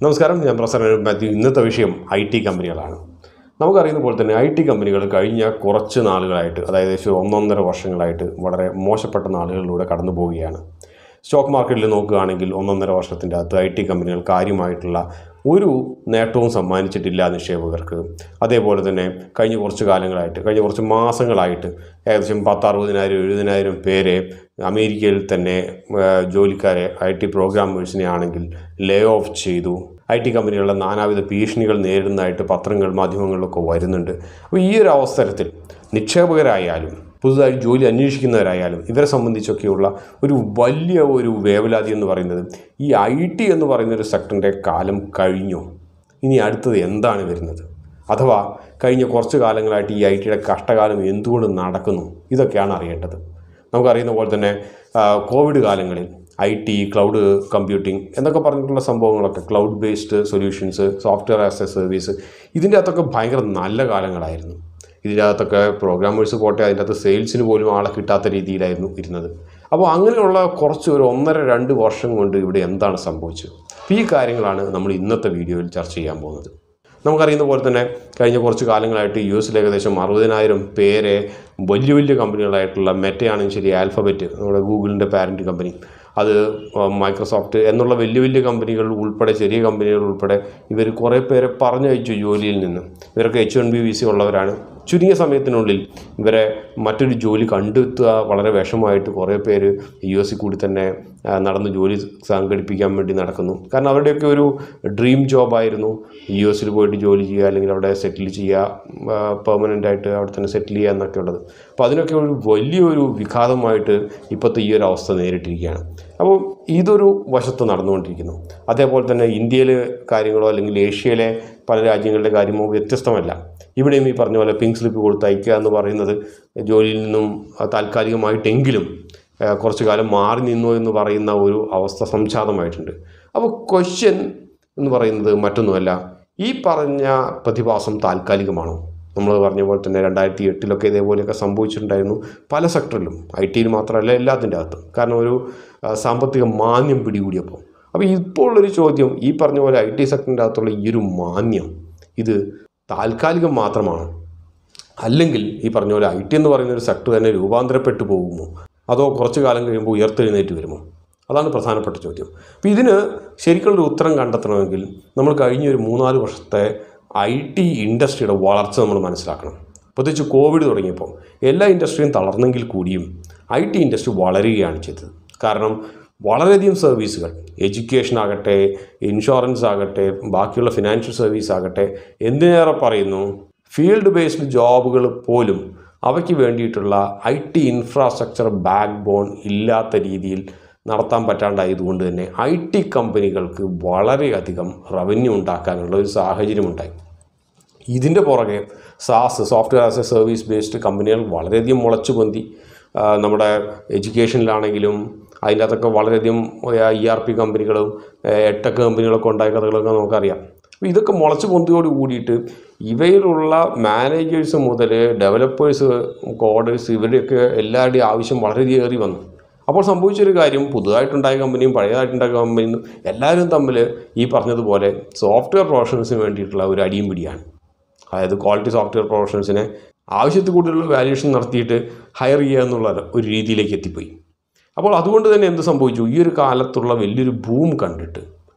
നമസ്കാരം, ഞാൻ പ്രൊഫസർ മാത്യു. ഇന്നത്തെ വിഷയം IT കമ്പനികളാണ്. നമുക്കറിയുന്ന പോലെ തന്നെ IT കമ്പനികൾ കഴിഞ്ഞ കുറച്ച് നാളുകളായിട്ട്, അതായത് ഏകദേശം 1.5 വർഷങ്ങളായിട്ട് വളരെ മോശപ്പെട്ട നാളുകളിലൂടെ കടന്നു പോവുകയാണ്. സ്റ്റോക്ക് മാർക്കറ്റിൽ നോക്കുകയാണെങ്കിൽ 1.5 വർഷത്തിൻ്റെ അകത്ത് IT കമ്പനികൾ കാര്യമായിട്ടുള്ള ഒരു നേട്ടവും സമ്മാനിച്ചിട്ടില്ല നിക്ഷേപകർക്ക്. അതേപോലെ തന്നെ കഴിഞ്ഞ കുറച്ച് മാസങ്ങളായിട്ട് ഏകദേശം 10,60,000-70,000 പേരെ അമേരിക്കയിൽ തന്നെ ജോലിക്കാരെ IT പ്രോഗ്രാമേഴ്സിനെ ആണെങ്കിൽ ലേ ഓഫ് ചെയ്തു. IT കമ്പനികളുടെ നാനാവിധ ഭീഷണികൾ നേരിടുന്നതായിട്ട് പത്രങ്ങൾ മാധ്യമങ്ങളിലൊക്കെ വരുന്നുണ്ട്. അപ്പോൾ ഈ ഒരു അവസരത്തിൽ നിക്ഷേപകരായാലും പുതുതായി ജോലി അന്വേഷിക്കുന്നവരായാലും ഇവരെ സംബന്ധിച്ചൊക്കെയുള്ള ഒരു വലിയ വേവലാതി എന്ന് പറയുന്നത് ഈ IT എന്ന് പറയുന്നൊരു സെക്ടറിൻ്റെ കാലം കഴിഞ്ഞു, ഇനി അടുത്തത് എന്താണ് വരുന്നത്, അഥവാ കഴിഞ്ഞ കുറച്ച് കാലങ്ങളായിട്ട് ഈ ITയുടെ കഷ്ടകാലം എന്തുകൊണ്ട് നടക്കുന്നു, ഇതൊക്കെയാണ് അറിയേണ്ടത്. നമുക്കറിയുന്ന പോലെ തന്നെ കോവിഡ് കാലങ്ങളിൽ IT, ക്ലൗഡ് കമ്പ്യൂട്ടിംഗ് എന്നൊക്കെ പറഞ്ഞിട്ടുള്ള സംഭവങ്ങളൊക്കെ, cloud based solutions, software as a service, ഇതിൻ്റെ അകത്തൊക്കെ ഭയങ്കര നല്ല കാലങ്ങളായിരുന്നു. ഇതിൻ്റെ അകത്തൊക്കെ പ്രോഗ്രാമേഴ്സ് പോട്ടെ, അതിൻ്റെ അകത്ത് സെയിൽസിന് പോലും ആളെ കിട്ടാത്ത രീതിയിലായിരുന്നു ഇരുന്നത്. അപ്പോൾ അങ്ങനെയുള്ള കുറച്ച് 1.5-2 വർഷം കൊണ്ട് ഇവിടെ എന്താണ് സംഭവിച്ചത്, ഈ കാര്യങ്ങളാണ് നമ്മൾ ഇന്നത്തെ വീഡിയോയിൽ ചർച്ച ചെയ്യാൻ പോകുന്നത്. നമുക്കറിയുന്ന പോലെ തന്നെ കഴിഞ്ഞ കുറച്ച് കാലങ്ങളായിട്ട് US ഏകദേശം 60,000 പേരെ വലിയ കമ്പനികളായിട്ടുള്ള മെറ്റയാണെങ്കിൽ ശരി, ആൽഫബറ്റ് നമ്മുടെ ഗൂഗിളിൻ്റെ പാരൻറ്റ് കമ്പനി, അത് മൈക്രോസോഫ്റ്റ് എന്നുള്ള വലിയ കമ്പനികൾ ഉൾപ്പെടെ, ചെറിയ കമ്പനികൾ ഉൾപ്പെടെ ഇവർ കുറേ പേരെ പറഞ്ഞയച്ചു ജോലിയിൽ നിന്ന്. ഇവരൊക്കെ H-1B വിസ ഉള്ളവരാണ്. ചുരുങ്ങിയ സമയത്തിനുള്ളിൽ ഇവരെ മറ്റൊരു ജോലി കണ്ടെത്തുക വളരെ വിഷമമായിട്ട് കുറേ പേര് US കൂടി തന്നെ നടന്ന് ജോലി സംഘടിപ്പിക്കാൻ വേണ്ടി നടക്കുന്നു. കാരണം അവരുടെയൊക്കെ ഒരു ഡ്രീം ജോബായിരുന്നു US പോയിട്ട് ജോലി ചെയ്യുക, അല്ലെങ്കിൽ അവിടെ സെറ്റിൽ ചെയ്യുക, പെർമനൻ്റായിട്ട് അവിടെ തന്നെ സെറ്റിൽ ചെയ്യുക എന്നൊക്കെ ഉള്ളത്. അപ്പോൾ അതിനൊക്കെ ഒരു വലിയൊരു വിഘാതമായിട്ട് ഇപ്പോഴത്തെ ഈ ഒരു അവസ്ഥ നേരിട്ടിരിക്കുകയാണ്. അപ്പോൾ ഇതൊരു വശത്ത് നടന്നുകൊണ്ടിരിക്കുന്നു. അതേപോലെ തന്നെ ഇന്ത്യയിലെ കാര്യങ്ങളോ അല്ലെങ്കിൽ ഏഷ്യയിലെ പല രാജ്യങ്ങളുടെ കാര്യമോ വ്യത്യസ്തമല്ല. ഇവിടെയും ഈ പറഞ്ഞ പോലെ പിങ്ക് സ്ലിപ്പ് കൊടുത്തയക്കുക എന്ന് പറയുന്നത് ജോലിയിൽ നിന്നും താൽക്കാലികമായിട്ടെങ്കിലും കുറച്ചു കാലം മാറി നിന്നു എന്ന് പറയുന്ന ഒരു അവസ്ഥ സംജാതമായിട്ടുണ്ട്. അപ്പോൾ ക്വസ്റ്റ്യൻ എന്ന് പറയുന്നത് മറ്റൊന്നുമല്ല, ഈ പറഞ്ഞ പ്രതിഭാസം താൽക്കാലികമാണോ? നമ്മൾ പറഞ്ഞ പോലെ തന്നെ 2008 ഇതേപോലെയൊക്കെ സംഭവിച്ചിട്ടുണ്ടായിരുന്നു പല സെക്ടറിലും, ITയിൽ മാത്രമല്ല എല്ലാത്തിൻ്റെ അകത്തും. കാരണം ഒരു സാമ്പത്തിക മാന്ദ്യം പിടികൂടിയപ്പോൾ. അപ്പോൾ ഇപ്പോഴുള്ളൊരു ചോദ്യം, ഈ പറഞ്ഞ പോലെ IT സെക്ടറിൻ്റെ അകത്തുള്ള ഈ ഒരു മാന്ദ്യം ഇത് താൽക്കാലികം മാത്രമാണ്, അല്ലെങ്കിൽ ഈ പറഞ്ഞ പോലെ IT എന്ന് പറയുന്ന ഒരു സെക്ടർ തന്നെ രൂപാന്തരപ്പെട്ടു പോകുമോ, അതോ കുറച്ചു കാലം കഴിയുമ്പോൾ ഉയർത്തെഴുന്നേറ്റ് വരുമോ? അതാണ് പ്രധാനപ്പെട്ട ചോദ്യം. അപ്പോൾ ഇതിന് ശരിക്കുള്ളൊരു ഉത്തരം കണ്ടെത്തണമെങ്കിൽ നമ്മൾ കഴിഞ്ഞ ഒരു 3-4 വർഷത്തെ IT ഇൻഡസ്ട്രിയുടെ വളർച്ച നമ്മൾ മനസ്സിലാക്കണം. പ്രത്യേകിച്ച് കോവിഡ് തുടങ്ങിയപ്പോൾ എല്ലാ ഇൻഡസ്ട്രിയും തളർന്നെങ്കിൽ കൂടിയും IT ഇൻഡസ്ട്രി വളരുകയാണ് ചെയ്തത്. കാരണം വളരെയധികം സർവീസുകൾ, എഡ്യൂക്കേഷൻ ആകട്ടെ, ഇൻഷുറൻസ് ആകട്ടെ, ബാക്കിയുള്ള ഫിനാൻഷ്യൽ സർവീസ് ആകട്ടെ, എന്തിനേറെ പറയുന്നു, ഫീൽഡ് ബേസ്ഡ് ജോബുകൾ പോലും അവയ്ക്ക് വേണ്ടിയിട്ടുള്ള IT ഇൻഫ്രാസ്ട്രക്ചർ ബാക്ക് ബോൺ ഇല്ലാത്ത രീതിയിൽ നടത്താൻ പറ്റാണ്ടായതുകൊണ്ട് തന്നെ IT കമ്പനികൾക്ക് വളരെയധികം റവന്യൂ ഉണ്ടാക്കാനുള്ള ഒരു സാഹചര്യമുണ്ടായി. ഇതിൻ്റെ പുറകെ SaaS, software as a service based കമ്പനികൾ വളരെയധികം മുളച്ചു പൊന്തി. നമ്മുടെ എഡ്യൂക്കേഷനിലാണെങ്കിലും അതിൻ്റെ അകത്തൊക്കെ വളരെയധികം ERP കമ്പനികളും EdTech കമ്പനികളൊക്കെ ഉണ്ടായ കഥകളൊക്കെ നമുക്കറിയാം. അപ്പോൾ ഇതൊക്കെ മുളച്ചു പൊന്തിയോട് കൂടിയിട്ട് ഇവയിലുള്ള മാനേജേഴ്സ് മുതൽ ഡെവലപ്പേഴ്സ്, കോഡേഴ്സ്, ഇവരുടെയൊക്കെ എല്ലാവരുടെയും ആവശ്യം വളരെയധികം ഏറി വന്നു. അപ്പോൾ സംഭവിച്ചൊരു കാര്യം, പുതുതായിട്ടുണ്ടായ കമ്പനിയും പഴയതായിട്ടുണ്ടായ കമ്പനിയും എല്ലാവരും തമ്മിൽ ഈ പറഞ്ഞതുപോലെ സോഫ്റ്റ്വെയർ പ്രൊഫഷണൽസിന് വേണ്ടിയിട്ടുള്ള ഒരു അടിയും പിടിയാണ്. അതായത് ക്വാളിറ്റി സോഫ്റ്റ്വെയർ പ്രൊഫഷണൽസിനെ ആവശ്യത്തിൽ കൂടുതലുള്ള വാല്യൂഷൻ നടത്തിയിട്ട് ഹയർ ചെയ്യുക എന്നുള്ള ഒരു രീതിയിലേക്ക് എത്തിപ്പോയി. അപ്പോൾ അതുകൊണ്ട് തന്നെ എന്ത് സംഭവിച്ചു, ഈ ഒരു കാലത്തുള്ള വലിയൊരു ബൂം കണ്ടിട്ട്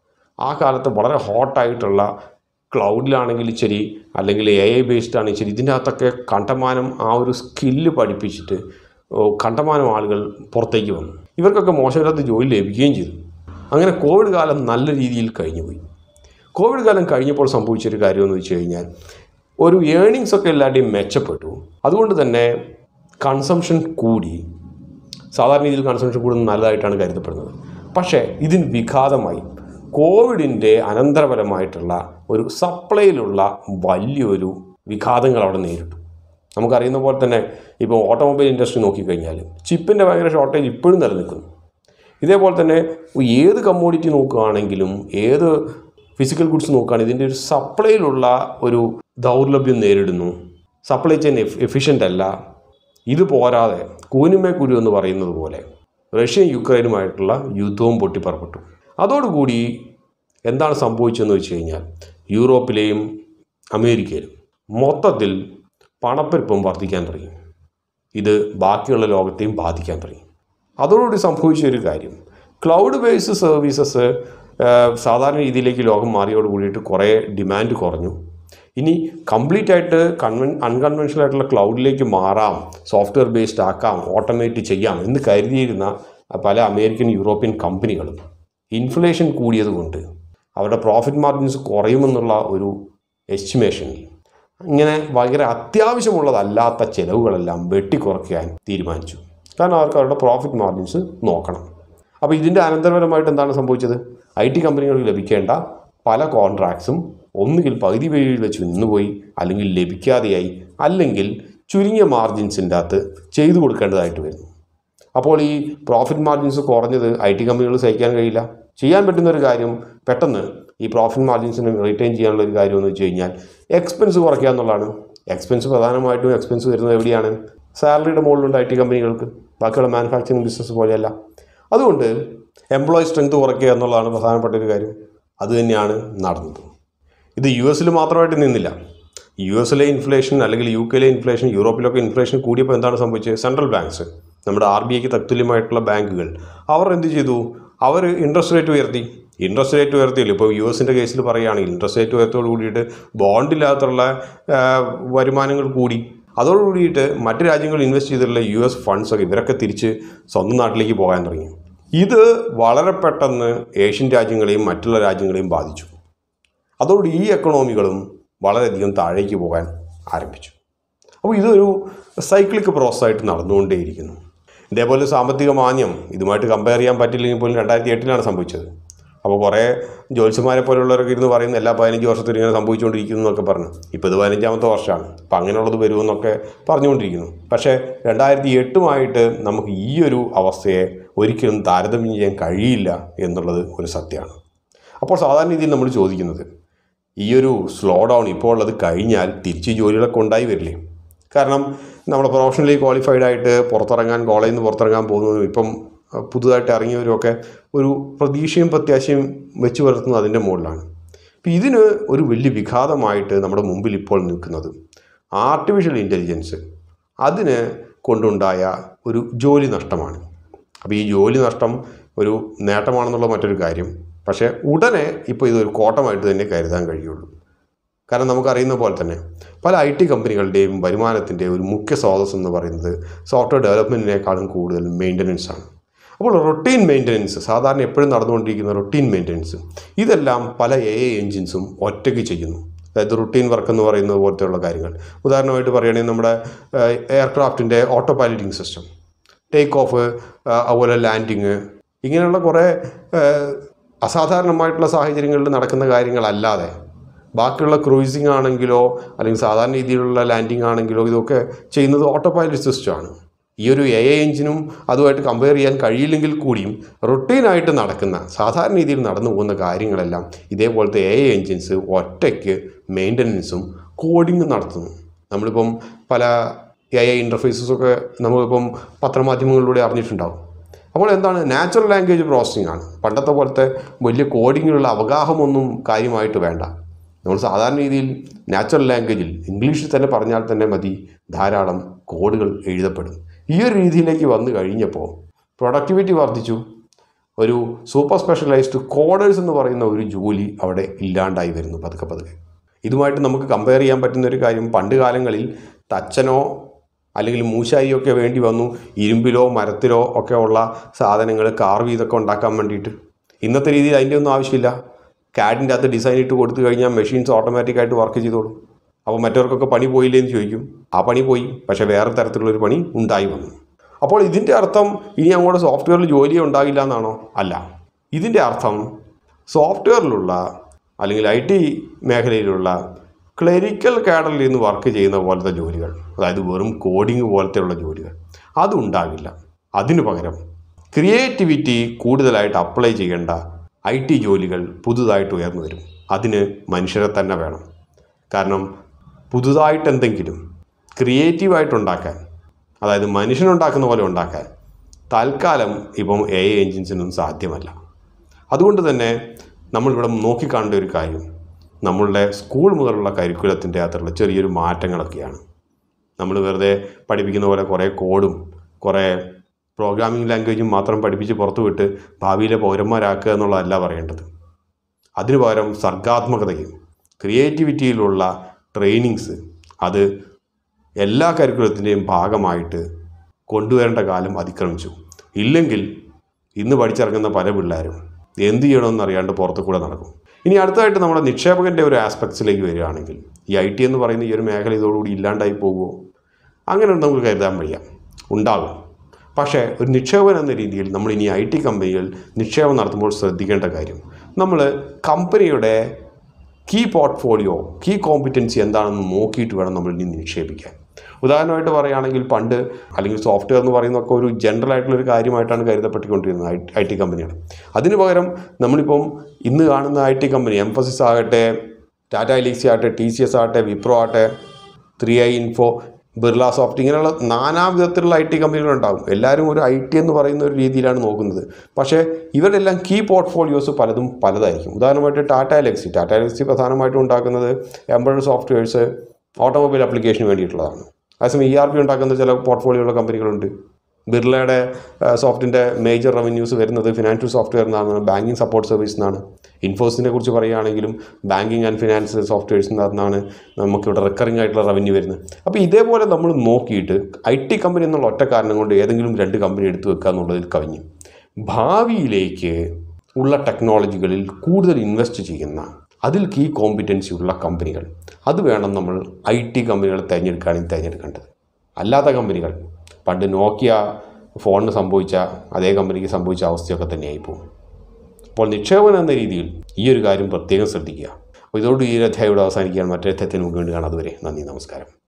ആ കാലത്ത് വളരെ ഹോട്ടായിട്ടുള്ള ക്ലൗഡിലാണെങ്കിൽ ശരി, അല്ലെങ്കിൽ AI ബേസ്ഡ് ആണെങ്കിൽ ശരി, ഇതിൻ്റെ അകത്തൊക്കെ കണ്ടമാനം ആ ഒരു സ്കില്ല് പഠിപ്പിച്ചിട്ട് കണ്ടമാനം ആളുകൾ പുറത്തേക്ക് വന്നു. ഇവർക്കൊക്കെ മോശമില്ലാത്ത ജോലി ലഭിക്കുകയും ചെയ്തു. അങ്ങനെ കോവിഡ് കാലം നല്ല രീതിയിൽ കഴിഞ്ഞുപോയി. കോവിഡ് കാലം കഴിഞ്ഞപ്പോൾ സംഭവിച്ചൊരു കാര്യമെന്ന് വെച്ച് കഴിഞ്ഞാൽ, ഒരു ഏണിങ്സ് ഒക്കെ എല്ലാവരുടെയും മെച്ചപ്പെട്ടു. അതുകൊണ്ട് തന്നെ കൺസംഷൻ കൂടി. സാധാരണ രീതിയിൽ കൺസംഷൻ കൂടുന്നത് നല്ലതായിട്ടാണ് കരുതപ്പെടുന്നത്. പക്ഷേ ഇതിന് വിഘാതമായി കോവിഡിൻ്റെ അനന്തരഫലമായിട്ടുള്ള ഒരു സപ്ലൈയിലുള്ള വലിയൊരു വിഘാതങ്ങൾ അവിടെ നേരിട്ടു. നമുക്കറിയുന്ന പോലെ തന്നെ ഇപ്പോൾ ഓട്ടോമൊബൈൽ ഇൻഡസ്ട്രി നോക്കിക്കഴിഞ്ഞാൽ ചിപ്പിൻ്റെ ഭയങ്കര ഷോർട്ടേജ് ഇപ്പോഴും നിലനിൽക്കുന്നു. ഇതേപോലെ തന്നെ ഏത് കമ്മോഡിറ്റി നോക്കുകയാണെങ്കിലും, ഏത് ഫിസിക്കൽ ഗുഡ്സ് നോക്കുകയാണെങ്കിൽ ഇതിൻ്റെ ഒരു സപ്ലൈയിലുള്ള ഒരു ദൗർലഭ്യം നേരിടുന്നു. സപ്ലൈ ചെയിൻ എഫിഷ്യൻ്റ് അല്ല. ഇത് പോരാതെ കൂനിമേ കുരു എന്ന് പറയുന്നത് പോലെ റഷ്യയും യുക്രൈനുമായിട്ടുള്ള യുദ്ധവും പൊട്ടിപ്പുറപ്പെട്ടു. അതോടുകൂടി എന്താണ് സംഭവിച്ചതെന്ന് വെച്ച് കഴിഞ്ഞാൽ യൂറോപ്പിലെയും അമേരിക്കയിലും മൊത്തത്തിൽ പണപ്പെരുപ്പം വർദ്ധിക്കാൻ തുടങ്ങി. ഇത് ബാക്കിയുള്ള ലോകത്തെയും ബാധിക്കാൻ തുടങ്ങി. അതോടുകൂടി സംഭവിച്ച ഒരു കാര്യം, ക്ലൗഡ് ബേസ്ഡ് സർവീസസ് സാധാരണ രീതിയിലേക്ക് ലോകം മാറിയോട് കൂടിയിട്ട് കുറേ ഡിമാൻഡ് കുറഞ്ഞു. ഇനി കംപ്ലീറ്റ് ആയിട്ട് അൺകൺവെൻഷണൽ ആയിട്ടുള്ള ക്ലൗഡിലേക്ക് മാറാം, സോഫ്റ്റ്വെയർ ബേസ്ഡ് ആക്കാം, ഓട്ടോമേറ്റ് ചെയ്യാം എന്ന് കരുതിയിരുന്ന പല അമേരിക്കൻ യൂറോപ്യൻ കമ്പനികളും ഇൻഫ്ലേഷൻ കൂടിയതുകൊണ്ട് അവരുടെ പ്രോഫിറ്റ് മാർജിൻസ് കുറയുമെന്നുള്ള ഒരു എസ്റ്റിമേഷനിൽ ഇങ്ങനെ ഭയങ്കര അത്യാവശ്യമുള്ളതല്ലാത്ത ചിലവുകളെല്ലാം വെട്ടിക്കുറയ്ക്കാൻ തീരുമാനിച്ചു. കാരണം അവർക്ക് അവരുടെ പ്രോഫിറ്റ് മാർജിൻസ് നോക്കണം. അപ്പോൾ ഇതിൻ്റെ അനന്തരഫലമായിട്ട് എന്താണ് സംഭവിച്ചത്? IT കമ്പനികൾക്ക് ലഭിക്കേണ്ട പല കോൺട്രാക്ട്സും ഒന്നുകിൽ പകുതി വഴിയിൽ വെച്ച് നിന്നുപോയി, അല്ലെങ്കിൽ ലഭിക്കാതെയായി, അല്ലെങ്കിൽ ചുരുങ്ങിയ മാർജിൻസിൻ്റെ അകത്ത് ചെയ്തു കൊടുക്കേണ്ടതായിട്ട് വരുന്നു. അപ്പോൾ ഈ പ്രോഫിറ്റ് മാർജിൻസ് കുറഞ്ഞത് IT കമ്പനികൾ സഹിക്കാൻ കഴിയില്ല. ചെയ്യാൻ പറ്റുന്ന ഒരു കാര്യം, പെട്ടെന്ന് ഈ പ്രോഫിറ്റ് മാർജിൻസിനെ റിട്ടേൺ ചെയ്യാനുള്ള ഒരു കാര്യം എന്ന് വെച്ച് കഴിഞ്ഞാൽ എക്സ്പെൻസ് കുറയ്ക്കുക എന്നുള്ളതാണ്. പ്രധാനമായിട്ടും എക്സ്പെൻസ് വരുന്നത് എവിടെയാണ്? സാലറിയുടെ മുകളിലുണ്ട് IT കമ്പനികൾക്ക്, ബാക്കിയുള്ള മാനുഫാക്ചറിങ് ബിസിനസ് പോലെയല്ല. അതുകൊണ്ട് എംപ്ലോയി സ്ട്രെങ്ത് കുറയ്ക്കുക എന്നുള്ളതാണ് പ്രധാനപ്പെട്ട ഒരു കാര്യം. അതുതന്നെയാണ് നടന്നത്. ഇത് US മാത്രമായിട്ട് നിന്നില്ല. US ഇൻഫ്ലേഷൻ, അല്ലെങ്കിൽ UK ഇൻഫ്ലേഷൻ, യൂറോപ്പിലൊക്കെ ഇൻഫ്ലേഷൻ കൂടിയപ്പോൾ എന്താണ് സംഭവിച്ചത്? സെൻട്രൽ ബാങ്ക്സ്, നമ്മുടെ RBIക്ക് തത്തുല്യമായിട്ടുള്ള ബാങ്കുകൾ, അവർ എന്ത് ചെയ്തു? അവർ ഇൻട്രസ്റ്റ് റേറ്റ് ഉയർത്തിയില്ല. ഇപ്പോൾ US കേസിൽ പറയുകയാണെങ്കിൽ ഇൻട്രസ്റ്റ് റേറ്റ് ഉയർത്തോട് കൂടിയിട്ട് ബോണ്ടില്ലാത്തുള്ള വരുമാനങ്ങൾ കൂടി. അതോടുകൂടിയിട്ട് മറ്റ് രാജ്യങ്ങൾ ഇൻവെസ്റ്റ് ചെയ്തിട്ടുള്ള US ഫണ്ട്സൊക്കെ ഇവരൊക്കെ തിരിച്ച് സ്വന്തം നാട്ടിലേക്ക് പോകാൻ തുടങ്ങി. ഇത് വളരെ പെട്ടെന്ന് ഏഷ്യൻ രാജ്യങ്ങളെയും മറ്റുള്ള രാജ്യങ്ങളെയും ബാധിച്ചു. അതോടുകൂടി ഈ എക്കണോമികളും വളരെയധികം താഴേക്ക് പോകാൻ ആരംഭിച്ചു. അപ്പോൾ ഇതൊരു സൈക്ലിക് പ്രോസസ്സായിട്ട് നടന്നുകൊണ്ടേയിരിക്കുന്നു. ഇതേപോലെ സാമ്പത്തിക മാന്ദ്യം ഇതുമായിട്ട് കമ്പയർ ചെയ്യാൻ പറ്റില്ലെങ്കിൽ പോലും 2008 സംഭവിച്ചത്. അപ്പോൾ കുറേ ജ്യോത്സ്യന്മാരെ പോലുള്ളവരൊക്കെ ഇരുന്ന് പറയുന്ന എല്ലാ 15 വർഷത്തിലും ഇങ്ങനെ സംഭവിച്ചുകൊണ്ടിരിക്കുന്നു എന്നൊക്കെ പറഞ്ഞു. ഇപ്പോൾ ഇത് 15ാമത്തെ വർഷമാണ്. അപ്പോൾ അങ്ങനെയുള്ളത് വരുമെന്നൊക്കെ പറഞ്ഞുകൊണ്ടിരിക്കുന്നു. പക്ഷേ 2008 നമുക്ക് ഈ ഒരു അവസ്ഥയെ ഒരിക്കലും താരതമ്യം ചെയ്യാൻ കഴിയില്ല എന്നുള്ളത് ഒരു സത്യമാണ്. അപ്പോൾ സാധാരണ രീതിയിൽ നമ്മൾ ചോദിക്കുന്നത്, ഈ ഒരു സ്ലോ ഡൗൺ ഇപ്പോൾ ഉള്ളത് കഴിഞ്ഞാൽ തിരിച്ച് ജോലികളൊക്കെ ഉണ്ടായി വരില്ലേ? കാരണം നമ്മൾ പ്രൊഫഷണലി ക്വാളിഫൈഡ് ആയിട്ട് കോളേജിൽ നിന്ന് പുറത്തിറങ്ങാൻ പോകുന്നതും ഇപ്പം പുതുതായിട്ട് ഇറങ്ങിയവരുമൊക്കെ ഒരു പ്രതീക്ഷയും പ്രത്യാശയും വെച്ച് പുലർത്തുന്നത് അതിൻ്റെ മുകളിലാണ്. അപ്പോൾ ഇതിന് ഒരു വലിയ വിഘാതമായിട്ട് നമ്മുടെ മുമ്പിൽ ഇപ്പോൾ നിൽക്കുന്നത് ആർട്ടിഫിഷ്യൽ ഇൻ്റലിജൻസ്, അതിന് കൊണ്ടുണ്ടായ ഒരു ജോലി നഷ്ടമാണ്. അപ്പോൾ ഈ ജോലി നഷ്ടം ഒരു നേട്ടമാണെന്നുള്ള മറ്റൊരു കാര്യം. പക്ഷേ ഉടനെ ഇപ്പോൾ ഇതൊരു കോട്ടമായിട്ട് തന്നെ കരുതാൻ കഴിയുള്ളൂ. കാരണം നമുക്കറിയുന്ന പോലെ തന്നെ പല IT കമ്പനികളുടെയും വരുമാനത്തിൻ്റെ ഒരു മുഖ്യ സ്രോതസ്സ് എന്ന് പറയുന്നത് സോഫ്റ്റ്വെയർ ഡെവലപ്മെൻറ്റിനേക്കാളും കൂടുതൽ മെയിൻ്റനൻസ് ആണ്. അപ്പോൾ റൊട്ടീൻ മെയിൻ്റനൻസ്, സാധാരണ എപ്പോഴും നടന്നുകൊണ്ടിരിക്കുന്ന റൊട്ടീൻ മെയിൻ്റനൻസ്, ഇതെല്ലാം പല AI എൻജിൻസും ഒറ്റയ്ക്ക് ചെയ്യുന്നു. അതായത് റുട്ടീൻ വർക്ക് എന്ന് പറയുന്നത് പോലത്തെയുള്ള കാര്യങ്ങൾ. ഉദാഹരണമായിട്ട് പറയുകയാണെങ്കിൽ നമ്മുടെ എയർക്രാഫ്റ്റിൻ്റെ auto piloting system, take off, അതുപോലെ ലാൻഡിങ്, ഇങ്ങനെയുള്ള കുറേ അസാധാരണമായിട്ടുള്ള സാഹചര്യങ്ങളിൽ നടക്കുന്ന കാര്യങ്ങളല്ലാതെ ബാക്കിയുള്ള ക്രൂയിസിംഗ് ആണെങ്കിലോ അല്ലെങ്കിൽ സാധാരണ രീതിയിലുള്ള ലാൻഡിങ് ആണെങ്കിലോ ഇതൊക്കെ ചെയ്യുന്നത് ഓട്ടോ പൈലറ്റ് സിസ്റ്റമാണ്. ഈ ഒരു AI എഞ്ചിനും അതുമായിട്ട് കമ്പയർ ചെയ്യാൻ കഴിയില്ലെങ്കിൽ കൂടിയും റുട്ടീനായിട്ട് നടക്കുന്ന, സാധാരണ രീതിയിൽ നടന്നു പോകുന്ന കാര്യങ്ങളെല്ലാം ഇതേപോലത്തെ AI എഞ്ചിൻസ് ഒറ്റയ്ക്ക് മെയിൻ്റനൻസും കോഡിങ്ങും നടത്തുന്നു. നമ്മളിപ്പം പല AI ഇൻ്റർഫേസസൊക്കെ നമ്മളിപ്പം പത്രമാധ്യമങ്ങളിലൂടെ അറിഞ്ഞിട്ടുണ്ടാവും. അപ്പോൾ എന്താണ്? നാച്ചുറൽ ലാംഗ്വേജ് പ്രോസസ്സിംഗ് ആണ്. പണ്ടത്തെ പോലത്തെ വലിയ കോഡിങ്ങിലുള്ള അവഗാഹമൊന്നും കാര്യമായിട്ട് വേണ്ട. നമ്മൾ സാധാരണ രീതിയിൽ നാച്ചുറൽ ലാംഗ്വേജിൽ ഇംഗ്ലീഷിൽ തന്നെ പറഞ്ഞാൽ തന്നെ മതി, ധാരാളം കോഡുകൾ എഴുതപ്പെടും. ഈ ഒരു രീതിയിലേക്ക് വന്നു കഴിഞ്ഞപ്പോൾ പ്രൊഡക്ടിവിറ്റി വർദ്ധിച്ചു. ഒരു സൂപ്പർ സ്പെഷ്യലൈസ്ഡ് കോഡേഴ്സ് എന്ന് പറയുന്ന ഒരു ജോലി അവിടെ ഇല്ലാണ്ടായി വരുന്നു പതുക്കെ. ഇതുമായിട്ട് നമുക്ക് കമ്പയർ ചെയ്യാൻ പറ്റുന്ന ഒരു കാര്യം, പണ്ട് കാലങ്ങളിൽ തച്ചനോ അല്ലെങ്കിൽ മൂശായിയൊക്കെ വേണ്ടി വന്നു ഇരുമ്പിലോ മരത്തിലോ ഒക്കെ ഉള്ള സാധനങ്ങൾ കാർവ് ചെയ്തൊക്കെ ഉണ്ടാക്കാൻ വേണ്ടിയിട്ട്. ഇന്നത്തെ രീതിയിൽ അതിൻ്റെ ഒന്നും ആവശ്യമില്ല. CAD-ൻ്റെ അകത്ത് ഡിസൈൻ ഇട്ട് കൊടുത്തു കഴിഞ്ഞാൽ മെഷീൻസ് ഓട്ടോമാറ്റിക്കായിട്ട് വർക്ക് ചെയ്തോളും. അപ്പോൾ മറ്റവർക്കൊക്കെ പണി പോയില്ലേ എന്ന് ചോദിക്കും. ആ പണി പോയി, പക്ഷേ വേറെ തരത്തിലുള്ളൊരു പണി ഉണ്ടായി വന്നു. അപ്പോൾ ഇതിൻ്റെ അർത്ഥം ഇനി അങ്ങോട്ട് സോഫ്റ്റ്വെയറിൽ ജോലി ഉണ്ടാകില്ല എന്നാണോ? അല്ല. ഇതിൻ്റെ അർത്ഥം സോഫ്റ്റ്വെയറിലുള്ള അല്ലെങ്കിൽ IT മേഖലയിലുള്ള ക്ലറിക്കൽ കാഡറിൽ നിന്ന് വർക്ക് ചെയ്യുന്ന പോലത്തെ ജോലികൾ, അതായത് വെറും കോഡിങ് പോലത്തെയുള്ള ജോലികൾ, അതുണ്ടാകില്ല. അതിനു പകരം ക്രിയേറ്റിവിറ്റി കൂടുതലായിട്ട് അപ്ലൈ ചെയ്യേണ്ട IT ജോലികൾ പുതുതായിട്ട് ഉയർന്നു വരും. അതിന് മനുഷ്യരെ തന്നെ വേണം. കാരണം പുതുതായിട്ട് എന്തെങ്കിലും ക്രിയേറ്റീവായിട്ടുണ്ടാക്കാൻ, അതായത് മനുഷ്യനുണ്ടാക്കുന്ന പോലെ ഉണ്ടാക്കാൻ തൽക്കാലം ഇപ്പം AI എൻജിൻസിനൊന്നും സാധ്യമല്ല. അതുകൊണ്ട് തന്നെ നമ്മളിവിടെ നോക്കിക്കാണേണ്ട ഒരു കാര്യം നമ്മളുടെ സ്കൂൾ മുതലുള്ള കരിക്കുലത്തിൻ്റെ അകത്തുള്ള ചെറിയൊരു മാറ്റങ്ങളൊക്കെയാണ്. നമ്മൾ വെറുതെ പഠിപ്പിക്കുന്ന പോലെ കുറേ കോഡും കുറേ പ്രോഗ്രാമിംഗ് ലാംഗ്വേജും മാത്രം പഠിപ്പിച്ച് പുറത്തു വിട്ട് ഭാവിയിലെ പൗരന്മാരാക്കുക എന്നുള്ളതല്ല പറയേണ്ടത്. അതിനു പകരം സർഗാത്മകതയും ക്രിയേറ്റിവിറ്റിയിലുള്ള ട്രെയിനിങ്സ് അത് എല്ലാ കരിക്കുലത്തിൻ്റെയും ഭാഗമായിട്ട് കൊണ്ടുവരേണ്ട കാലം അതിക്രമിച്ചു. ഇല്ലെങ്കിൽ ഇന്ന് പഠിച്ചിറങ്ങുന്ന പല പിള്ളേരും എന്ത് ചെയ്യണമെന്ന് അറിയാണ്ട് പുറത്തു കൂടെ നടക്കും. ഇനി അടുത്തതായിട്ട് നമ്മുടെ നിക്ഷേപകൻ്റെ ഒരു ആസ്പെക്ട്സിലേക്ക് വരികയാണെങ്കിൽ ഈ IT എന്ന് പറയുന്ന ഈ ഒരു മേഖല ഇതോടുകൂടി ഇല്ലാണ്ടായി പോകുമോ? അങ്ങനെ നമുക്ക് കരുതാൻ വയ്യ, ഉണ്ടാകും. പക്ഷേ ഒരു നിക്ഷേപകൻ എന്ന രീതിയിൽ നമ്മൾ ഇനി IT കമ്പനികൾ നിക്ഷേപം നടത്തുമ്പോൾ ശ്രദ്ധിക്കേണ്ട കാര്യം, നമ്മൾ കമ്പനിയുടെ കീ പോർട്ട്ഫോളിയോ കീ കോമ്പിറ്റൻസി എന്താണെന്ന് നോക്കിയിട്ട് വേണം നമ്മൾ ഇനി നിക്ഷേപിക്കാൻ. ഉദാഹരണമായിട്ട് പറയുകയാണെങ്കിൽ പണ്ട് അല്ലെങ്കിൽ സോഫ്റ്റ്വെയർ എന്ന് പറയുന്നതൊക്കെ ഒരു ജനറൽ ആയിട്ടുള്ളൊരു കാര്യമായിട്ടാണ് കരുതപ്പെട്ടുകൊണ്ടിരുന്നത് IT കമ്പനികൾ. അതിന് പകരം നമ്മളിപ്പം ഇന്ന് കാണുന്ന IT കമ്പനി എംഫസിസ് ആകട്ടെ, ടാറ്റ എലീക്സി ആകട്ടെ, TCS ആകട്ടെ, വിപ്രോ ആകട്ടെ, 3i Info, ബിർള സോഫ്റ്റ്, ഇങ്ങനെയുള്ള നാനാവിധത്തിലുള്ള IT കമ്പനികളുണ്ടാകും. എല്ലാവരും ഒരു IT എന്ന് പറയുന്ന ഒരു രീതിയിലാണ് നോക്കുന്നത്. പക്ഷേ ഇവരുടെ എല്ലാം കീ പോർട്ട്ഫോളിയോസ് പലതും പലതായിരിക്കും. ഉദാഹരണമായിട്ട് ടാറ്റ എലക്സി പ്രധാനമായിട്ടും ഉണ്ടാക്കുന്നത് എംബഡഡ് സോഫ്റ്റ്വെയർസ് ഓട്ടോമൊബൈൽ ആപ്ലിക്കേഷന് വേണ്ടിയിട്ടുള്ളതാണ്. അതേസമയം ERP ഉണ്ടാക്കുന്ന ചില പോർട്ട്ഫോളിയോയുള്ള കമ്പനികളുണ്ട്. ബിർളയുടെ സോഫ്റ്റിൻ്റെ മേജർ റവന്യൂസ് വരുന്നത് ഫിനാൻഷ്യൽ സോഫ്റ്റ്വെയർ എന്നാണ്, ബാങ്കിങ് സപ്പോർട്ട് സർവീസ് എന്നാണ്. ഇൻഫോസിനെ കുറിച്ച് പറയുകയാണെങ്കിലും ബാങ്കിങ് ആൻഡ് ഫിനാൻസ് സോഫ്റ്റ്വെയർസിൽ നിന്നാണ് നമുക്കിവിടെ റിക്കറിംഗ് ആയിട്ടുള്ള റവന്യൂ വരുന്നത്. അപ്പോൾ ഇതേപോലെ നമ്മൾ നോക്കിയിട്ട് IT കമ്പനി എന്നുള്ള ഒറ്റ കാരണം കൊണ്ട് ഏതെങ്കിലും 2 കമ്പനി എടുത്തു വെക്കുക എന്നുള്ളതിൽ കവിഞ്ഞു. ഭാവിയിലേക്ക് ഉള്ള ടെക്നോളജികളിൽ കൂടുതൽ ഇൻവെസ്റ്റ് ചെയ്യുന്ന അതിൽ കീ കോമ്പിറ്റൻസി ഉള്ള കമ്പനികൾ അത് വേണം നമ്മൾ IT കമ്പനികൾ തിരഞ്ഞെടുക്കേണ്ടത്. അല്ലാത്ത കമ്പനികൾ പണ്ട് നോക്കിയ ഫോണിന് സംഭവിച്ച അതേ കമ്പനിക്ക് സംഭവിച്ച അവസ്ഥയൊക്കെ തന്നെയായി പോകും. അപ്പോൾ നിക്ഷേപനം എന്ന രീതിയിൽ ഈ ഒരു കാര്യം പ്രത്യേകം ശ്രദ്ധിക്കുക. അപ്പോൾ ഇതോട് ഈ അധ്യായം ഇവിടെ അവസാനിക്കുകയാണ്. മറ്റൊരു അധ്യായത്തിൽ നമുക്ക് വേണ്ടി കാണാം. അതുവരെ നന്ദി, നമസ്കാരം.